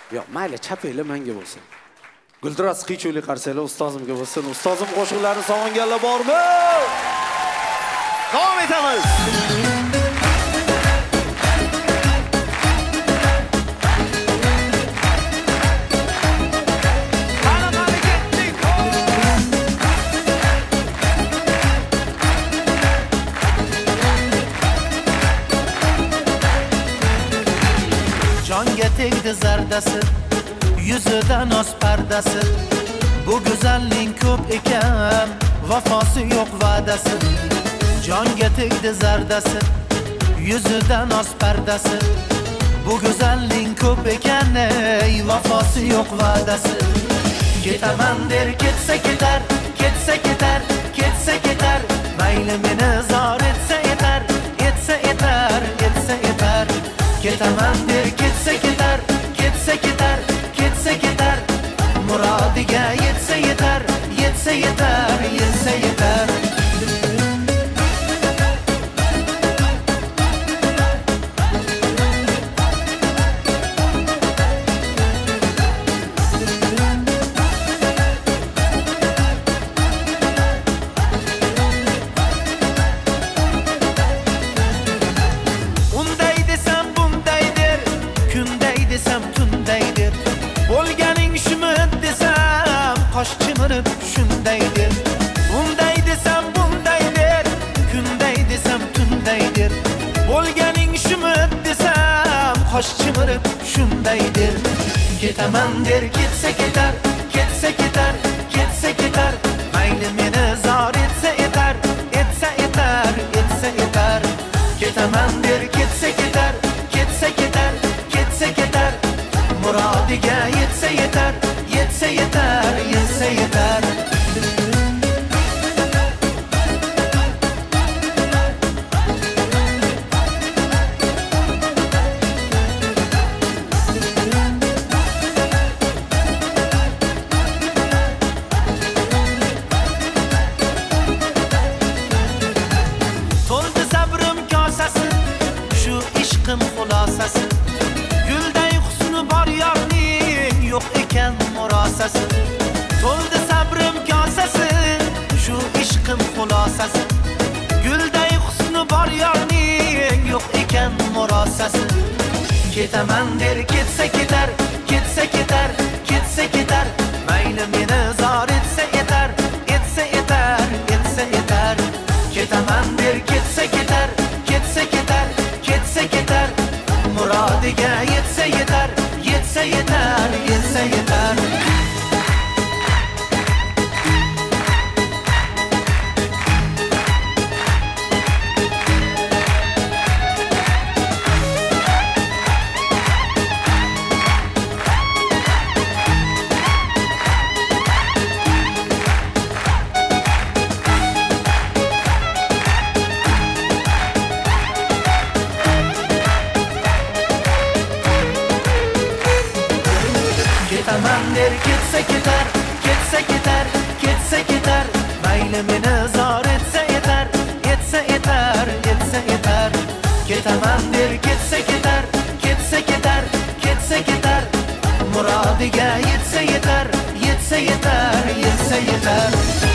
Yo'q, mayli, chapaylar menga bo'lsin. Guldiraz qichuvli qarsaylar ustozimga bo'lsin. Ustozim qo'shiqlarini sog'inganlar bormi? Davom etamiz. Jonga tegdi zardasi, yuzidan oz pardasi. Bu go'zalning ko'p ekan, vafosi yo'q va'dasi. Jonga tegdi zardasi, yuzidan oz pardasi. Bu go'zalning ko'p ekan, vafosi yo'q va'dasi. Ketaman der ketsa ketar, ketsa ketar, ketsa ketar. Mayli meni zor etsa yetar, etsa yetar, etsa yetar. Ketaman der ketsa ketar, ketsa ketar, ketsa ketar. Murodiga yetsa yetar, yetsa yetar, yetsa yetar. Unday desam bundaydir, kunday desam tundaydir. Bo'lganing shumi desam, qosh chimirib shundaydir. Unday desam bundaydir, kunday desam tundaydir. Bo'lganing shumi desam, qosh chimirib shundaydir. Ketaman der ketsa ketar, ketsa ketar, ketsa ketar. Mayli meni zor etsa yetar, etsa yetar, etsa yetar. Ketaman der ketsa ketar, ketsa ketar, ketsa ketar. Murodiga yetsa yetar, yetsa yetar, yetsa yetar. To'ldi sabrim kosasi, shu ishqim xulosasi. Gulday husni bor yorning, yo'q ekan murosasi. To'ldi sabrim kosasi, shu ishqim xulosasi. Gulday husni bor yorning, yo'q ekan murosasi. Ketaman der ketsa ketar, ketsa ketar, ketsa ketar. Mayli meni zor etsa yetar, etsa yetar, etsa yetar. Ketaman der ketsa ketar, ketsa ketar, ketsa ketar. Murodiga yetsa yetar, yetsa yetar, yetsa yetar. Ketaman der ketsa ketar, ketsa ketar, ketsa ketar. Mayli meni zor etsa yetar, etsa yetar, etsa yetar. Ketaman der ketsa ketar, ketsa ketar, ketsa ketar. Murodiga yetsa yetar, yetsa yetar, yetsa yetar.